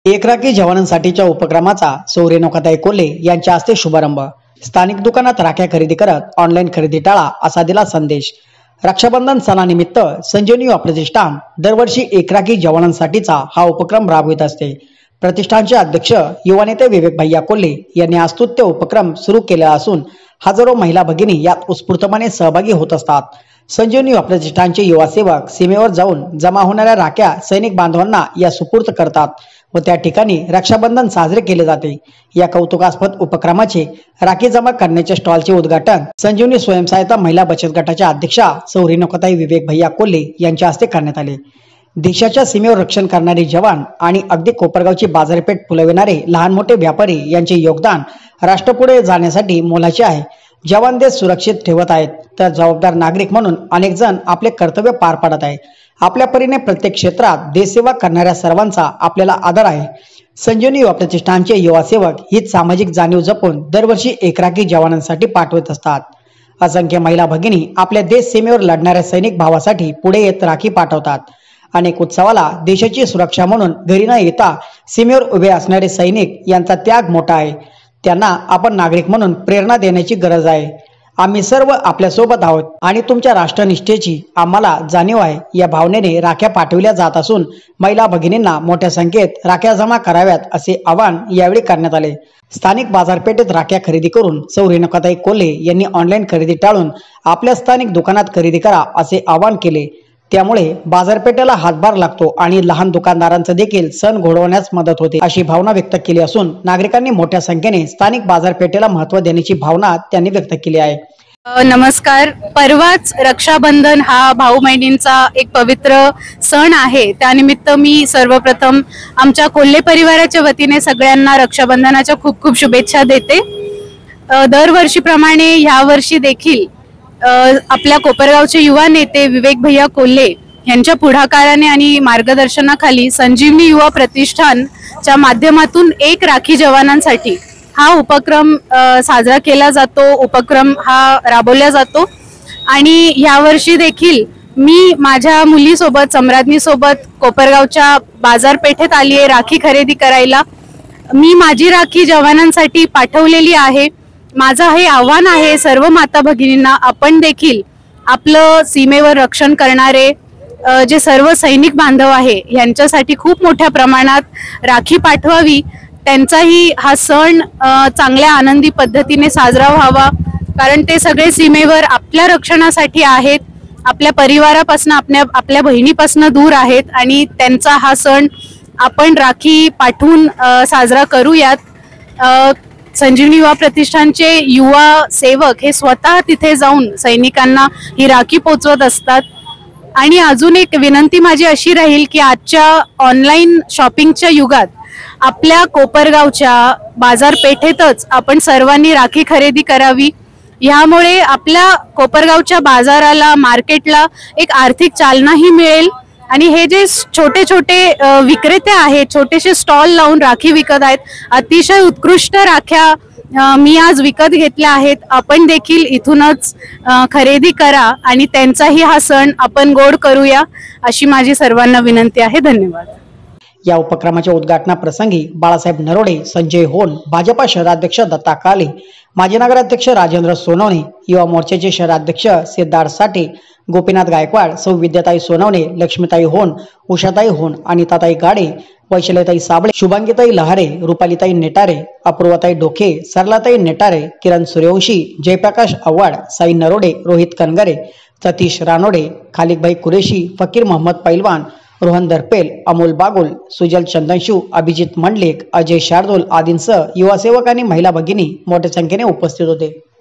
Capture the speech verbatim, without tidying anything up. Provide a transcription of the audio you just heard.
एक राखी जवानांसाठीच्या उपक्रमाचा सौ रेणुकाताई कोल्हे यांच्या हस्ते शुभारंभ। स्थानिक दुकानात राख्या खरेदी करत ऑनलाईन खरेदी टाळा असा दिला संदेश। रक्षाबंधन सणानिमित्त संजीवनी युवा प्रतिष्ठान दरवर्षी एक राखी जवानांसाठीचा हा उपक्रम राबवित असते। प्रतिष्ठानचे अध्यक्ष युवा नेते विवेक भैया कोल्हे यांनी आज स्तुत्य उपक्रम सुरू केला असून हजारो महिला भगिनी यात उत्स्फूर्तपणे सहभागी होत असतात। संजीवनी युवा प्रतिष्ठानचे युवा सेवक सीमेवर जाऊन जमा होणाऱ्या राख्या सैनिक बांधवांना या सुपूर्द करतात व त्या ठिकाणी रक्षाबंधन साजरे केले जाते। या कौतुकास्पद उपक्रमाचे राखी जमा करण्याच्या स्टॉलचे उद्घाटन संजीवनी स्वयंसहायता महिला बचत गटाच्या अध्यक्षा सौ रेणुकाताई विवेक भैया कोल्हे यांच्या हस्ते करण्यात आले। देशाच्या सीमेवर रक्षण करणारे जवान आणि अगदी कोपरगावची बाजारपेठ फुलविणारे लहान मोठे व्यापारी यांचे योगदान राष्ट्रपुढे जाण्यासाठी मोलाचे आहे। जवान देश सुरक्षित ठेवत आहेत तर जबाबदार नागरिक म्हणून अनेक जण आपले कर्तव्य पार पाडत आहेत। आपल्या परीने प्रत्येक क्षेत्रात देशसेवा करणाऱ्या सर्वांचा आपल्याला आदर आहे। संजीवनी युवा प्रतिष्ठानचे युवा सेवक हीच सामाजिक जाणीव जपून दरवर्षी एक राखी जवानांसाठी पाठवत असतात। असंख्य महिला भगिनी आपल्या देश सीमेवर लढणाऱ्या सैनिक भावासाठी पुढे येत राखी पाठवतात। अनेक उत्सवाला देशाची सुरक्षा म्हणून घरी न येता सीमेवर उभे असणारे सैनिक यांचा त्याग मोठा आहे। त्यांना आपण नागरिक म्हणून प्रेरणा देण्याची गरज आहे। आम्ही सर्व आपल्या सोबत आहोत आणि तुमच्या राष्ट्रनिष्ठेची आम्हाला जाणीव आहे या भावनेने राख्या पाठवल्या जात असून महिला भगिनींना मोठ्या संख्येत राख्या जमा कराव्यात असे आवाहन यावेळी करण्यात आले। स्थानिक बाजारपेठेत राख्या खरेदी करून सौ रेणुकाताई कोल्हे यांनी ऑनलाईन खरेदी टाळून आपल्या स्थानिक दुकानात खरेदी करा असे आवाहन केले। त्यामुळे बाजारपेठेला हातभार लागतो आणि लहान दुकानदारांचा देखील सण घोळवण्यास मदत होते अशी भावना व्यक्त केली असून नागरिकांनी मोठ्या संख्येने स्थानिक बाजारपेठेला महत्त्व देण्याची भावना त्यांनी व्यक्त केली आहे। नमस्कार। परवाच रक्षाबंधन हा भाऊ बहिणींचा एक पवित्र सण आहे। त्यानिमित्त मी सर्वप्रथम आमच्या कोल्हे परिवाराच्या वतीने सगळ्यांना रक्षाबंधनाच्या खूप खूप शुभेच्छा देते। दरवर्षीप्रमाणे यावर्षी देखील आपल्या कोपरगावचे युवा नेते विवेक भैया कोल्हे यांच्या पुढाकाराने आणि मार्गदर्शनाखाली संजीवनी युवा प्रतिष्ठानच्या माध्यमातून एक राखी जवानांसाठी हा उपक्रम साजरा केला जातो, उपक्रम हा राबवला जातो। आणि यावर्षी देखील मी माझ्या मुलीसोबत सम्राज्ञीसोबत कोपरगावच्या बाजारपेठेत आली आहे राखी खरेदी करायला। मी माझी राखी जवानांसाठी पाठवलेली आहे। माझं हे आव्हान आहे सर्व माता भगिनींना, आपण देखील आपलं सीमेवर रक्षण करणारे जे सर्व सैनिक बांधव आहे यांच्यासाठी खूप मोठ्या प्रमाणात राखी पाठवावी। त्यांचाही हा सण चांगल्या आनंदी पद्धतीने साजरा व्हावा, कारण ते सगळे सीमेवर आपल्या रक्षणासाठी आहेत, आपल्या परिवारापासून आपल्या आपल्या बहिणीपासून दूर आहेत आणि त्यांचा हा सण आपण राखी पाठवून साजरा करूयात। संजीवनी युवा प्रतिष्ठानचे युवा सेवक हे स्वतः तिथे जाऊन सैनिकांना ही राखी पोचवत असतात। आणि अजून एक विनंती माझी अशी राहील की आजच्या ऑनलाईन शॉपिंगच्या युगात आपल्या कोपरगावच्या बाजारपेठेतच आपण सर्वांनी राखी खरेदी करावी। यामुळे आपल्या कोपरगावच्या बाजाराला, मार्केटला एक आर्थिक चालनाही मिळेल आणि हे जे छोटे छोटे विक्रेते आहेत, छोटेसे स्टॉल लावून राखी विकत आहेत, अतिशय उत्कृष्ट राख्या मी आज विकत घेतल्या आहेत। आपण देखील इथूनच खरेदी करा आणि त्यांचाही हा सण आपण गोड करूया अशी माझी सर्वांना विनंती आहे। धन्यवाद। या उपक्रमाच्या उद्घाटनाप्रसंगी बाळासाहेब नरोडे, संजय होन, भाजपा शहराध्यक्ष दत्ता काले, माजी नगराध्यक्ष राजेंद्र सोनवणे, युवा मोर्चाचे शहराध्यक्ष सिद्धार्थ साठे, गोपीनाथ गायकवाड, सौ विद्याताई सोनवणे, लक्ष्मीताई होन, उषाताई होन, अनिताताई गाडे, वैशालीताई साबळे, शुभांगीताई लहारे, रुपालीताई नेटारे, अपूर्वाताई डोके, सरलाताई नेटारे, किरण सूर्यवंशी, जयप्रकाश आव्हाड, साई नरोडे, रोहित कनगरे, सतीश रानोडे, खालिकभाई कुरेशी, फकीर मोहम्मद पैलवान, रोहन दरपेल, अमोल बागुल, सुजल चंदनशू, अभिजित मंडलेक, अजय शार्दूल आदींसह युवा सेवक आणि महिला भगिनी मोठ्या संख्येने उपस्थित होते।